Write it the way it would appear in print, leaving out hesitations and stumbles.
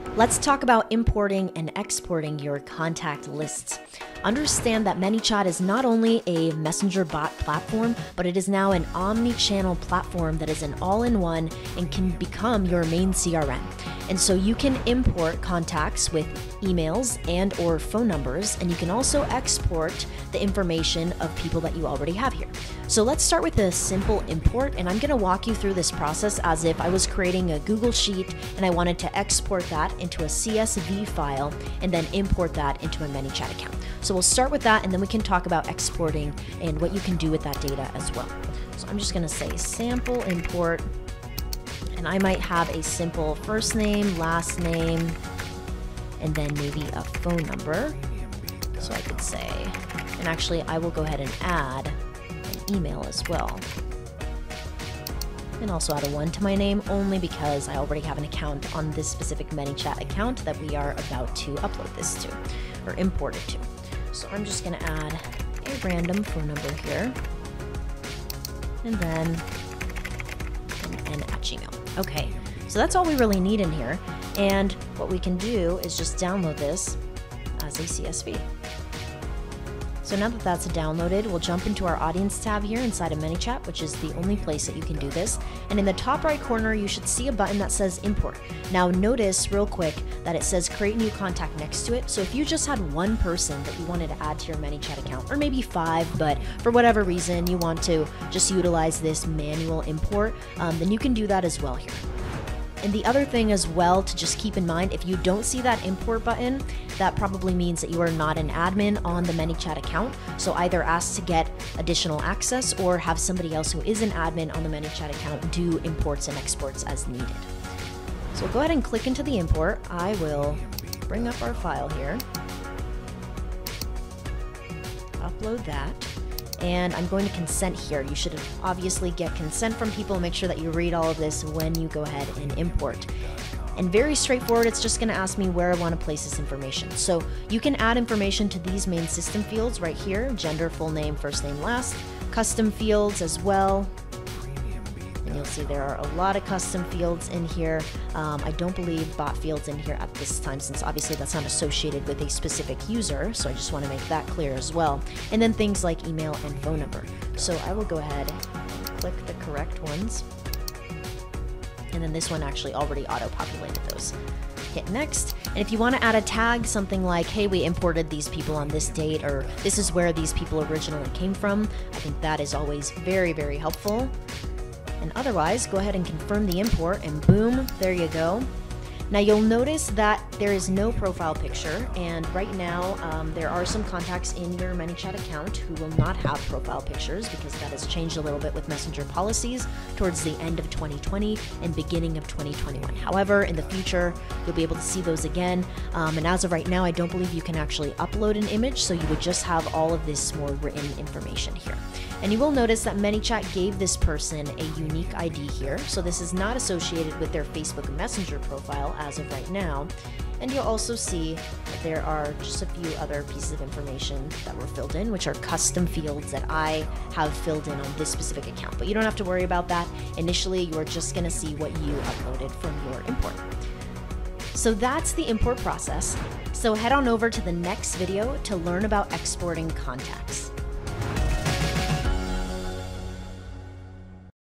Let's talk about importing and exporting your contact lists. Understand that Manychat is not only a messenger bot platform, but it is now an omni-channel platform that is an all-in-one and can become your main CRM. And so you can import contacts with emails and or phone numbers, and you can also export the information of people that you already have here. So let's start with a simple import, and I'm going to walk you through this process as if I was creating a Google Sheet and I wanted to export that into a CSV file and then import that into a Manychat account. So we'll start with that, and then we can talk about exporting and what you can do with that data as well. So I'm just going to say sample import, and I might have a simple first name, last name, and then maybe a phone number. So I could say, and actually I will go ahead and add an email as well. And also add a 1 to my name, only because I already have an account on this specific Manychat account that we are about to upload this to, or import it to. So I'm just going to add a random phone number here, and then an at Gmail. Okay, so that's all we really need in here. And what we can do is just download this as a CSV. So now that that's downloaded, we'll jump into our audience tab here inside of Manychat, which is the only place that you can do this. And in the top right corner, you should see a button that says import. Now notice real quick that it says create new contact next to it. So if you just had one person that you wanted to add to your Manychat account, or maybe 5, but for whatever reason you want to just utilize this manual import, then you can do that as well here. And the other thing as well to just keep in mind, if you don't see that import button, that probably means that you are not an admin on the Manychat account. So either ask to get additional access or have somebody else who is an admin on the Manychat account do imports and exports as needed. So we'll go ahead and click into the import. I will bring up our file here, upload that. And I'm going to consent here. You should obviously get consent from people. Make sure that you read all of this when you go ahead and import. And very straightforward, it's just going to ask me where I want to place this information. So you can add information to these main system fields right here: gender, full name, first name, last, custom fields as well. And you'll see there are a lot of custom fields in here. I don't believe bot fields in here at this time, since obviously that's not associated with a specific user. So I just want to make that clear as well. And then things like email and phone number. So I will go ahead and click the correct ones. And then this one actually already auto-populated those. Hit next. And if you want to add a tag, something like, hey, we imported these people on this date, or this is where these people originally came from, I think that is always very, very helpful. And otherwise, go ahead and confirm the import, and boom, there you go. Now you'll notice that there is no profile picture, and right now there are some contacts in your Manychat account who will not have profile pictures, because that has changed a little bit with messenger policies towards the end of 2020 and beginning of 2021. However, in the future, you'll be able to see those again. And as of right now, I don't believe you can actually upload an image, so you would just have all of this more written information here. And you will notice that Manychat gave this person a unique ID here, so this is not associated with their Facebook Messenger profile as of right now. And you'll also see that there are just a few other pieces of information that were filled in, which are custom fields that I have filled in on this specific account. But you don't have to worry about that. Initially, you are just going to see what you uploaded from your import. So that's the import process. So head on over to the next video to learn about exporting contacts.